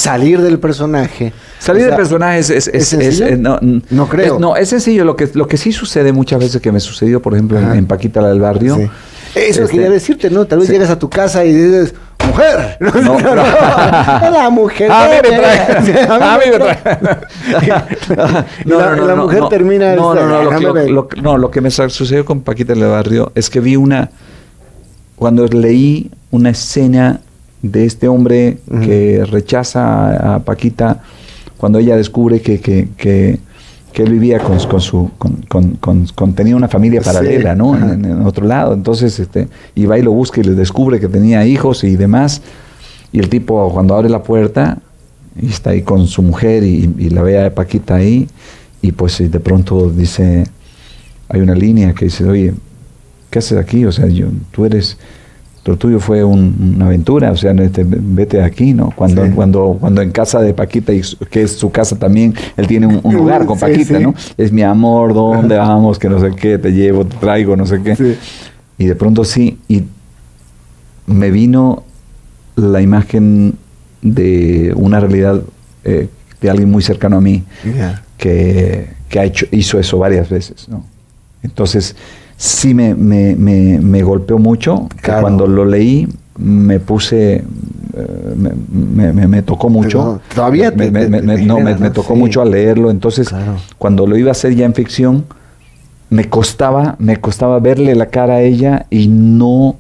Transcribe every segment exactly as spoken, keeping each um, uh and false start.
salir del personaje. Salir o sea, del personaje es... es, es, ¿es es eh, no, no creo. Es, no, es sencillo. Lo que, lo que sí sucede muchas veces, que me sucedió, por ejemplo, en, en Paquita la del Barrio. Sí. Eso este, quería decirte, ¿no? Tal vez sí. llegas a tu casa y dices, ¡mujer! No, no, no, no. La mujer. A mí me trae. A mí me trae. No, la, no, la mujer no, termina... No, no, no, lo, lo, lo, lo, no, lo que me sucedió con Paquita del Barrio es que vi una... Cuando leí una escena de este hombre uh-huh. que rechaza a, a Paquita, cuando ella descubre que... que, que que él vivía con, con su con, con, con, con tenía una familia paralela, sí. ¿no? En, en otro lado. Entonces, este, y va y lo busca y le descubre que tenía hijos y demás. Y el tipo, cuando abre la puerta, y está ahí con su mujer y, y la ve a Paquita ahí, y pues de pronto dice, hay una línea que dice, oye, ¿qué haces aquí? O sea, yo, tú eres... Lo tuyo fue un, una aventura, o sea, este, vete de aquí, ¿no? Cuando, sí. cuando, cuando en casa de Paquita, y su, que es su casa también, él tiene un, un lugar con Paquita, sí, sí. ¿no? Es mi amor, ¿dónde vamos? Que no sé qué, te llevo, te traigo, no sé qué. Sí. Y de pronto sí, y me vino la imagen de una realidad eh, de alguien muy cercano a mí, yeah. que, que ha hecho, hizo eso varias veces, ¿no? Entonces... sí me, me, me, me golpeó mucho, claro. que cuando lo leí me puse, eh, me, me, me tocó mucho. No, todavía me, te, me, te, me, te no, genera, me, me tocó sí. mucho al leerlo, entonces claro. cuando lo iba a hacer ya en ficción, me costaba, me costaba verle la cara a ella y no,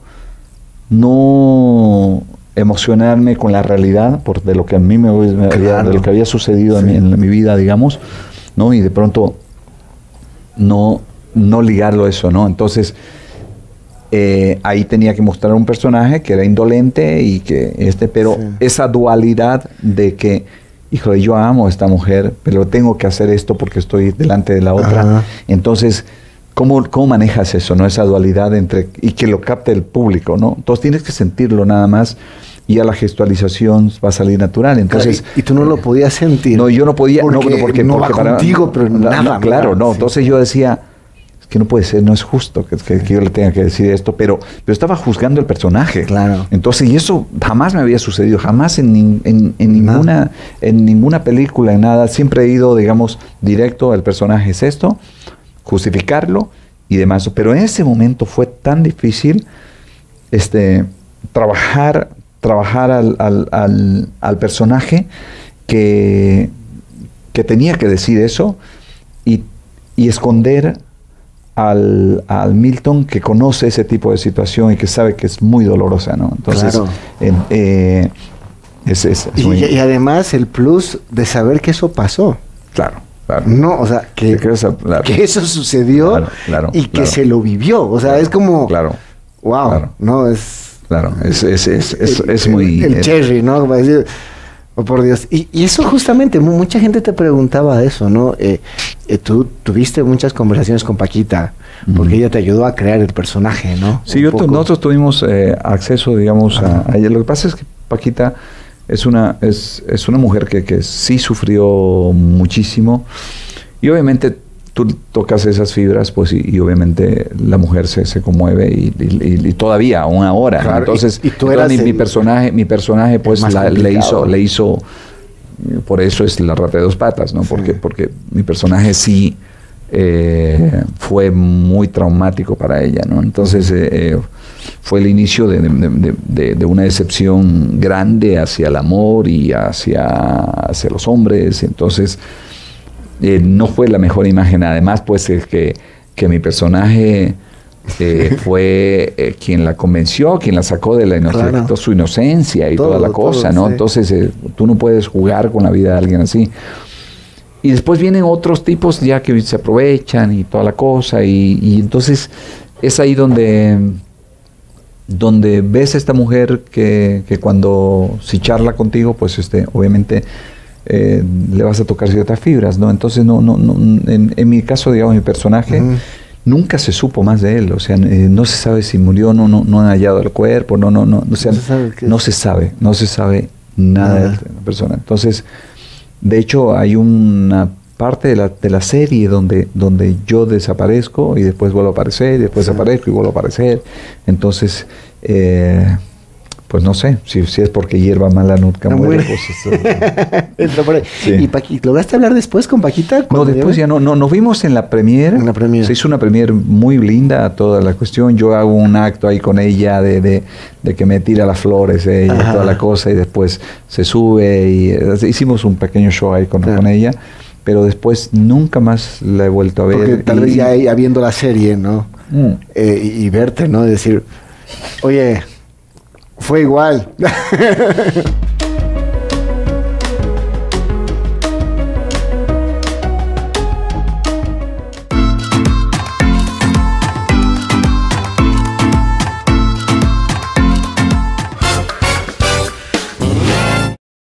no emocionarme con la realidad por de lo que a mí me, me claro. había, de lo que había sucedido sí. en, mi, en mi vida, digamos, ¿no? Y de pronto no no ligarlo a eso, ¿no? Entonces, eh, ahí tenía que mostrar un personaje que era indolente y que este, pero sí. esa dualidad de que, híjole, yo amo a esta mujer, pero tengo que hacer esto porque estoy delante de la otra. Ajá. Entonces, ¿cómo, cómo manejas eso, no? Esa dualidad entre, y que lo capte el público, ¿no? Entonces tienes que sentirlo nada más. Y a la gestualización va a salir natural. Entonces, claro, y, y tú no lo podías sentir. No, yo no podía. Porque no, porque, no porque va para, contigo, pero no, nada. No, claro, nada, no. Sí. Entonces yo decía, es que no puede ser, no es justo que, que, que yo le tenga que decir esto, pero yo estaba juzgando el personaje. Claro. Entonces, y eso jamás me había sucedido, jamás en, en, en, ninguna, en ninguna película, en nada. Siempre he ido, digamos, directo, el personaje es esto, justificarlo y demás. Pero en ese momento fue tan difícil este, trabajar... trabajar al, al, al, al personaje que, que tenía que decir eso y, y esconder al, al Milton que conoce ese tipo de situación y que sabe que es muy dolorosa, ¿no? Entonces, claro. eh, eh, es, es, es y, muy... y además el plus de saber que eso pasó. Claro. Claro. No, o sea, que, que, eso, claro. que eso sucedió claro, claro, y que claro. se lo vivió. O sea, claro, es como... Claro. Wow, claro. ¿no? Es... Claro, es, es, es, es, el, es muy... El, el es, cherry, ¿no? Oh, por Dios. Y, y eso justamente, mucha gente te preguntaba eso, ¿no? Eh, eh, tú tuviste muchas conversaciones con Paquita, porque uh-huh. ella te ayudó a crear el personaje, ¿no? Sí, yo tu, nosotros tuvimos eh, acceso, digamos, uh-huh. a, a ella. Lo que pasa es que Paquita es una, es, es una mujer que, que sí sufrió muchísimo. Y obviamente tú tocas esas fibras, pues, y, y obviamente la mujer se, se conmueve y, y, y todavía, aún ahora. Claro, entonces, y, y tú entonces mi, el, mi personaje, mi personaje, pues, la, le hizo, le hizo, por eso es la rata de dos patas, ¿no? Sí. Porque, porque mi personaje sí eh, fue muy traumático para ella, ¿no? Entonces eh, fue el inicio de, de, de, de una decepción grande hacia el amor y hacia, hacia los hombres. Entonces Eh, no fue la mejor imagen. Además, pues, es que, que mi personaje eh, fue eh, quien la convenció, quien la sacó de la inocencia, claro. su inocencia y todo, toda la cosa, todo, ¿no? Sí. Entonces, eh, tú no puedes jugar con la vida de alguien así. Y después vienen otros tipos ya que se aprovechan y toda la cosa, y, y entonces es ahí donde, donde ves a esta mujer que, que cuando, si charla contigo, pues, este, obviamente... Eh, le vas a tocar ciertas fibras, ¿no? Entonces, no, no, no, en, en mi caso, digamos, mi personaje, uh-huh. nunca se supo más de él, o sea, eh, no se sabe si murió, no, no, no han hallado el cuerpo, no, no, no, o sea, no se sabe, no se sabe, no se sabe nada uh-huh. de la persona. Entonces, de hecho, hay una parte de la, de la serie donde, donde yo desaparezco y después vuelvo a aparecer, y después sí. aparezco y vuelvo a aparecer. Entonces, eh, pues no sé, si, si es porque hierba mala nunca no muere. muere. Pues Entra por ahí. Sí. ¿Y Paqui, lograste hablar después con Paquita? No, después ya no, no, nos vimos en la premiere. En la premiere. Se hizo una premiere muy linda toda la cuestión. Yo hago un acto ahí con ella de, de, de que me tira las flores ella, y toda la cosa, y después se sube y eh, hicimos un pequeño show ahí con, Claro. con ella, pero después nunca más la he vuelto a ver. Porque tal y, vez ya, ya viendo la serie, ¿no? Mm. Eh, y, y verte, ¿no? Decir, oye, fue igual.